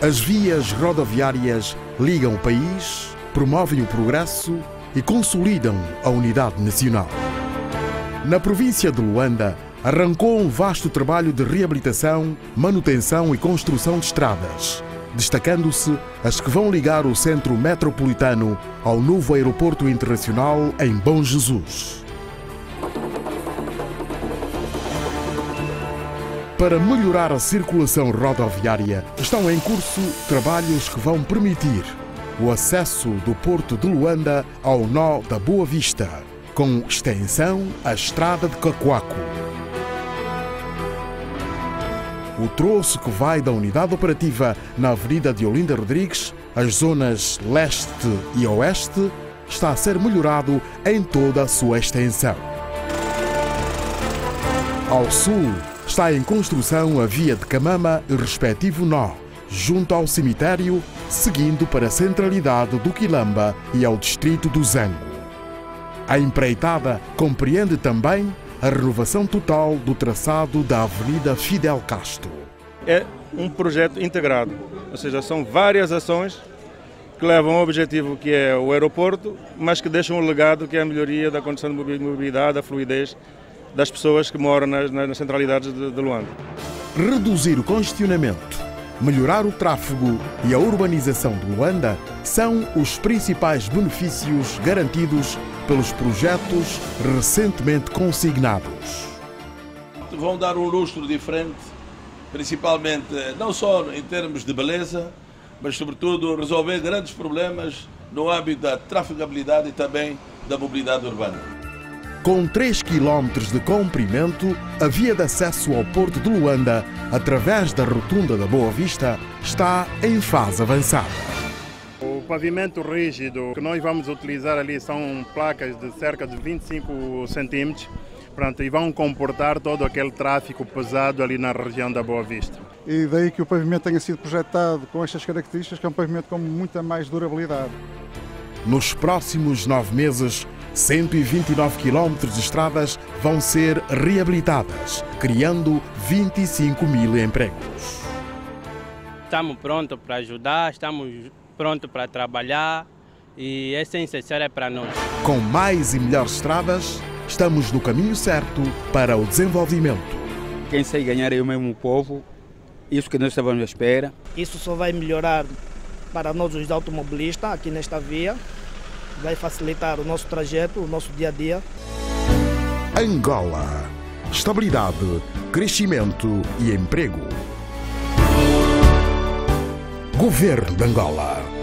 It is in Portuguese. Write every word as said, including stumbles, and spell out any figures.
As vias rodoviárias ligam o país, promovem o progresso e consolidam a unidade nacional. Na província de Luanda, arrancou um vasto trabalho de reabilitação, manutenção e construção de estradas, destacando-se as que vão ligar o centro metropolitano ao novo aeroporto internacional em Bom Jesus. Para melhorar a circulação rodoviária, estão em curso trabalhos que vão permitir o acesso do Porto de Luanda ao nó da Boa Vista, com extensão à Estrada de Cacoaco. O troço que vai da unidade operativa na Avenida de Olinda Rodrigues, as zonas leste e oeste, está a ser melhorado em toda a sua extensão. Ao sul, está em construção a via de Camama e respectivo nó, junto ao cemitério, seguindo para a centralidade do Quilamba e ao distrito do Zango. A empreitada compreende também a renovação total do traçado da Avenida Fidel Castro. É um projeto integrado, ou seja, são várias ações que levam ao objetivo que é o aeroporto, mas que deixam um legado que é a melhoria da condição de mobilidade, da fluidez das pessoas que moram nas, nas centralidades de, de Luanda. Reduzir o congestionamento, melhorar o tráfego e a urbanização de Luanda são os principais benefícios garantidos pelos projetos recentemente consignados. Vão dar um lustro diferente, principalmente não só em termos de beleza, mas sobretudo resolver grandes problemas no âmbito da trafegabilidade e também da mobilidade urbana. Com três quilómetros de comprimento, a via de acesso ao Porto de Luanda, através da Rotunda da Boa Vista, está em fase avançada. O pavimento rígido que nós vamos utilizar ali são placas de cerca de vinte e cinco centímetros, pronto, e vão comportar todo aquele tráfego pesado ali na região da Boa Vista. E daí que o pavimento tenha sido projetado com estas características, que é um pavimento com muita mais durabilidade. Nos próximos nove meses, cento e vinte e nove quilómetros de estradas vão ser reabilitadas, criando vinte e cinco mil empregos. Estamos prontos para ajudar, estamos prontos para trabalhar e essa necessária é para nós. Com mais e melhores estradas, estamos no caminho certo para o desenvolvimento. Quem sai ganhar é o mesmo povo, isso que nós estávamos à espera. Isso só vai melhorar para nós os automobilistas aqui nesta via, vai facilitar o nosso trajeto, o nosso dia a dia. Angola. Estabilidade, crescimento e emprego. Governo de Angola.